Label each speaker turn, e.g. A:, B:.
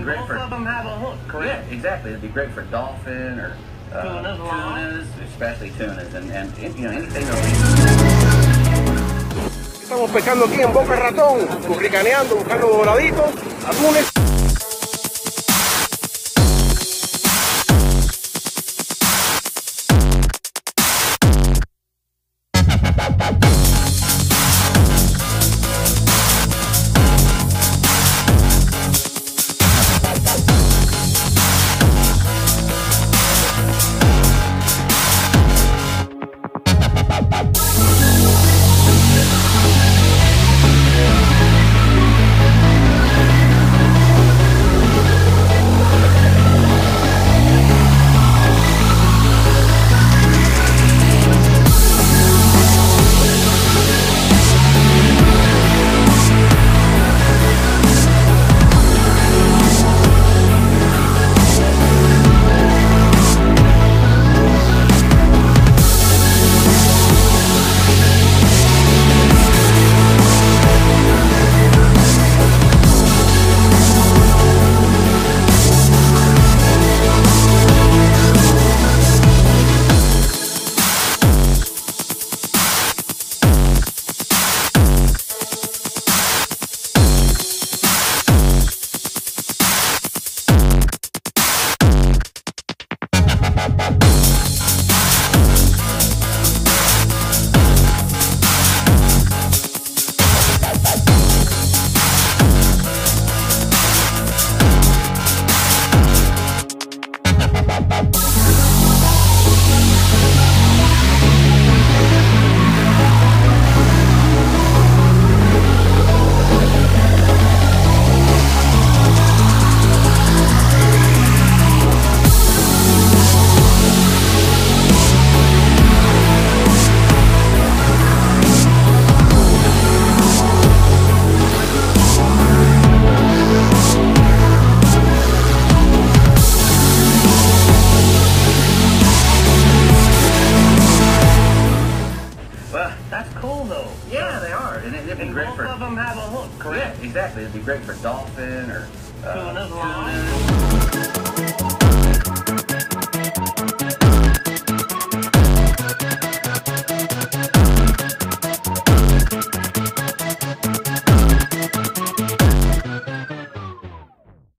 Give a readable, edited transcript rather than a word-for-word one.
A: great
B: both
A: for.
B: of them have a hook, correct?
A: Yeah, exactly. It'd be great for dolphin or tunas, especially tunas, and you know anything that
C: Estamos pescando aquí en Boca Ratón, curricaneando, buscando doraditos, atunes.
B: That's cool though.
A: Yeah, they are, and it'd be great
B: Both
A: for.
B: of them have a hook, correct?
A: Yeah, exactly. It'd be great for dolphin or
B: Tunas.
A: tunas.